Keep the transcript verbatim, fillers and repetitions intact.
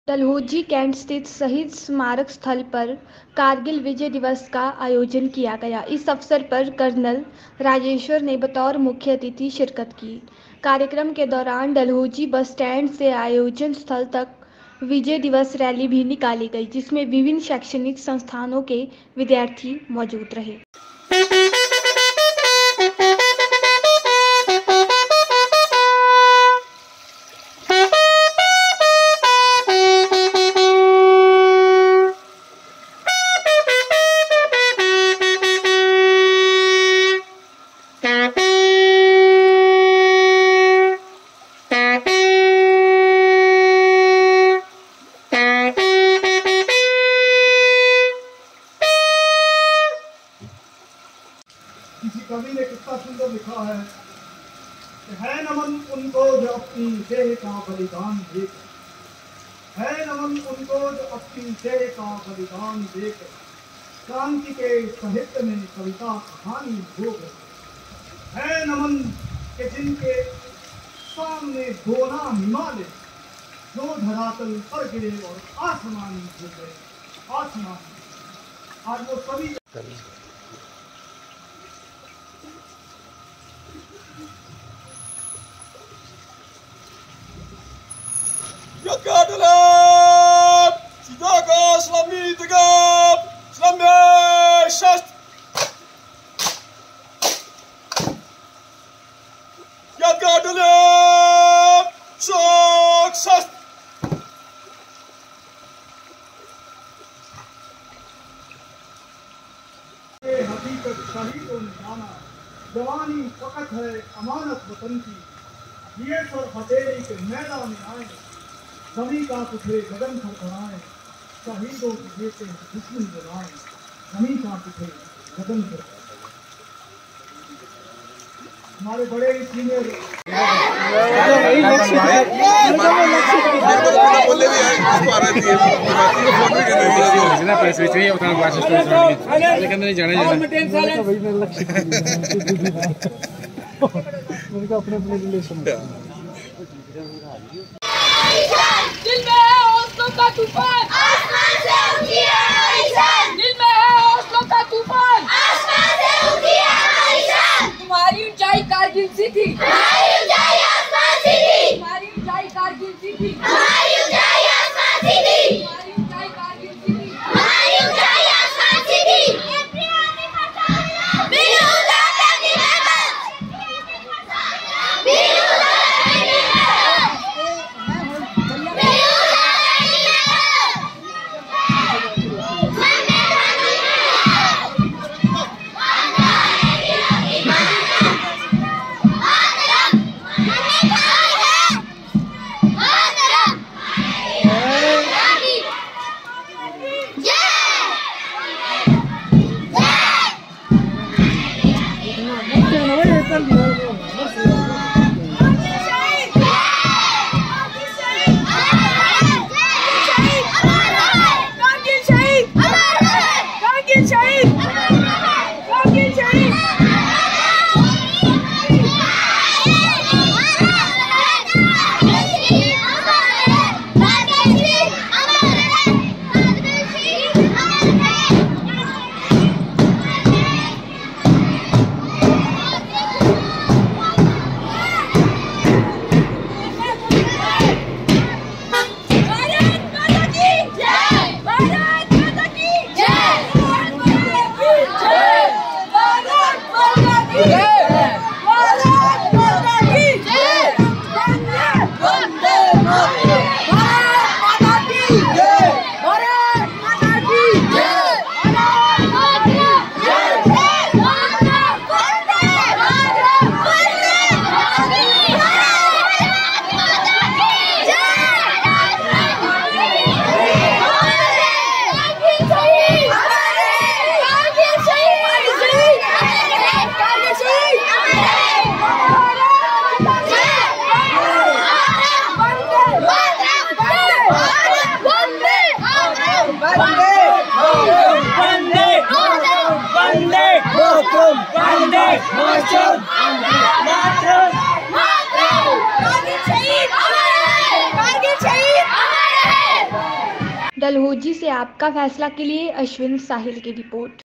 Dalhousie cantt स्थित शहीद स्मारक स्थल पर कारगिल विजय दिवस का आयोजन किया गया। इस अवसर पर कर्नल राजेश्वर ने बतौर मुख्य अतिथि शिरकत की। कार्यक्रम के दौरान डलहौजी बस स्टैंड से आयोजन स्थल तक विजय दिवस रैली भी निकाली गई, जिसमें विभिन्न शैक्षणिक संस्थानों के विद्यार्थी मौजूद रहे। किसी कवि ने कितना सुंदर लिखा है कि है नमन उनको जो अपनी देह का बलिदान देकर, है नमन उनको जो अपनी देह का बलिदान देकर क्रांति के साहित्य में कविता कहानी हो गई। है नमन के जिनके सामने दोना हिमालय जो धरातल पर गिरे और आसमान हो गए। आसमान आज वो सभी Yadgadalam! Sidaga Slami Dagab! Slami Shast! Yadgadalam! Shok Shast! हकीकत शहीदों ने जाना, जवानी फकत है अमानत वतन की। ये सर हथेली के मैदान में आए, सभी का तुझे गगन थरथराए, शहीदों के बेटे दुश्मन जलाए, सभी का तुझे गगन थरथराए। हमारे बड़े सीनियर अपने अपने रिलेशन दिल में है हौसलों का तूफान, आसमान से उठी है हमारी शान। दिल में है हौसलों का तूफान, आसमान से उठी है हमारी शान। तुम्हारी ऊंचाई कारगिल सी थी, हमारी ऊंचाई आसमान सी थी। तुम्हारी ऊंचाई कारगिल सी थी, हमारी ऊंचाई आसमान सी थी। तुम्हारी ऊंचाई कारगिल सी थी, हमारी ऊंचाई आसमान सी थी। डलहौजी से आपका फैसला के लिए अश्विन साहिल की रिपोर्ट।